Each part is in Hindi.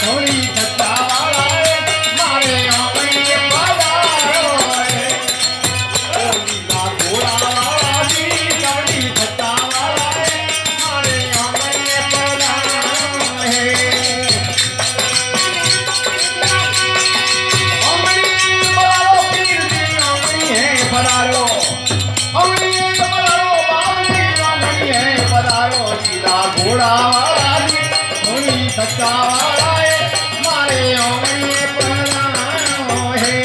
थोड़ी सच्चा वाला है मारे आंगणे पधारो है ओ लीला घोड़ा वाला जी थोड़ी सच्चा वाला है मारे आंगणे पधारो है आंगणे पधारो पीर जी आंगणे है पधारो आंगणे पधारो बाबली आंगणे है पधारो लीला घोड़ा वाला जी थोड़ी सच्चा वाला है मारे आंगणे पधारो है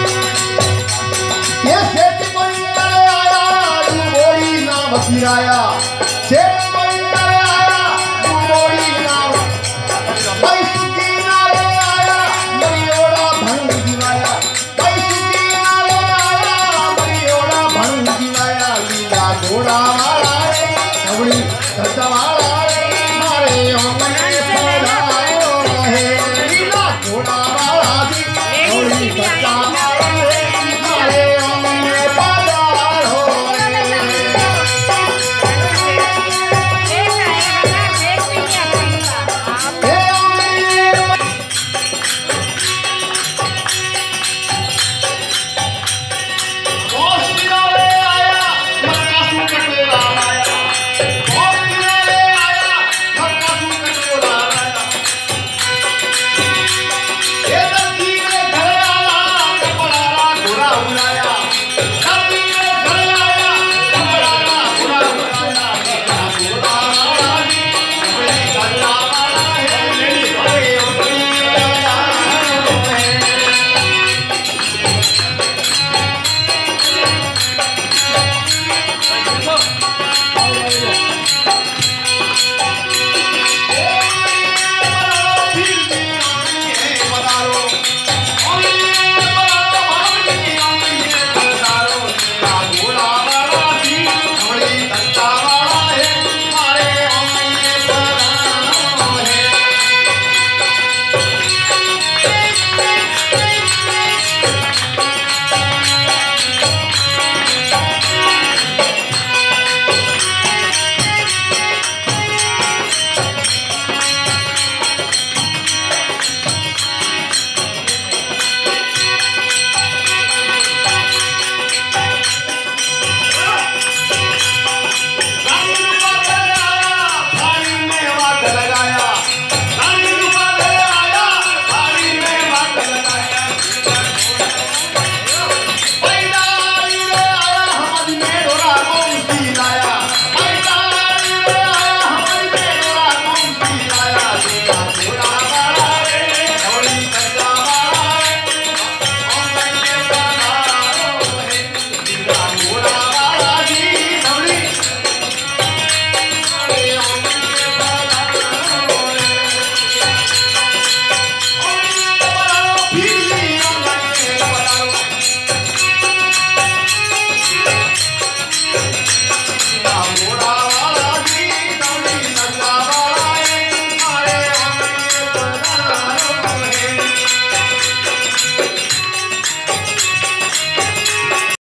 ये सेठ कोई आया तू बोली ना वकीराया